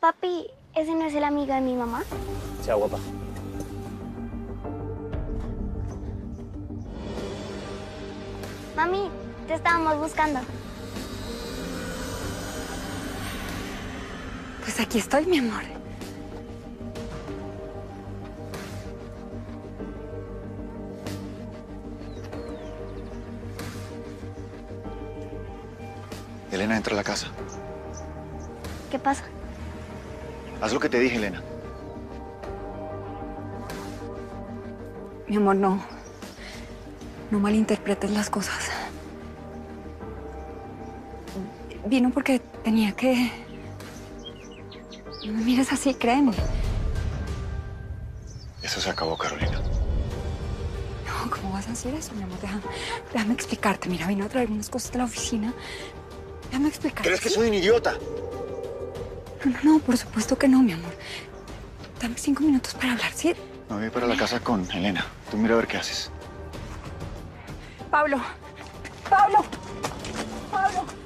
Papi, ¿ese no es el amigo de mi mamá? Chao, guapa. Mami, te estábamos buscando. Pues aquí estoy, mi amor. Elena, entra a la casa. ¿Qué pasa? Haz lo que te dije, Elena. Mi amor, no. No malinterpretes las cosas. Vino porque tenía que... No me mires así, créeme. Eso se acabó, Carolina. No, ¿cómo vas a decir eso, mi amor? Déjame explicarte. Mira, vino a traer unas cosas de la oficina. Déjame explicarte. ¿Crees que soy un idiota? No, por supuesto que no, mi amor. Dame 5 minutos para hablar, ¿sí? Me voy para la casa con Elena. Tú mira a ver qué haces. Pablo. Pablo. Pablo.